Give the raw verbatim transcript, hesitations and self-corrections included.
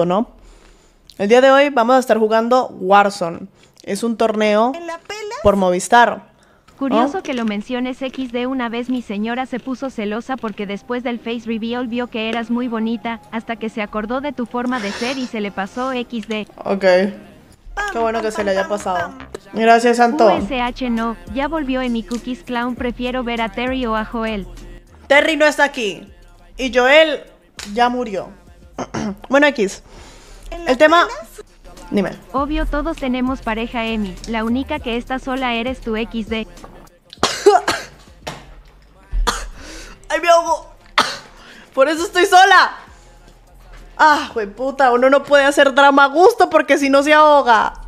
¿no? El día de hoy vamos a estar jugando Warzone. Es un torneo por Movistar. Curioso ¿Oh? que lo menciones equis de. Una vez mi señora se puso celosa porque después del face reveal vio que eras muy bonita, hasta que se acordó de tu forma de ser y se le pasó equis de. Ok. Qué bueno que se le haya pasado. Gracias, Santo. U S H no, ya volvió en mi Cookies Clown, prefiero ver a Terry o a Joel. Terry no está aquí. Y Joel ya murió. Bueno, X. El tema... Dime. Obvio todos tenemos pareja, Emi, la única que está sola eres tu equis de. ¡Ay, me ahogo! Por eso estoy sola. Ah, güey, puta, uno no puede hacer drama a gusto porque si no se ahoga.